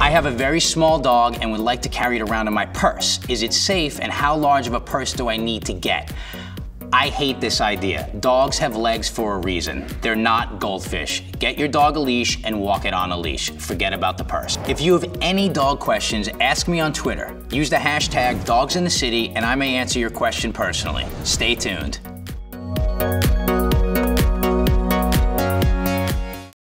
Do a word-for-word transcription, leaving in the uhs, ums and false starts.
I have a very small dog and would like to carry it around in my purse. Is it safe, and how large of a purse do I need to get? I hate this idea. Dogs have legs for a reason. They're not goldfish. Get your dog a leash and walk it on a leash. Forget about the purse. If you have any dog questions, ask me on Twitter. Use the hashtag dogs in the city and I may answer your question personally. Stay tuned.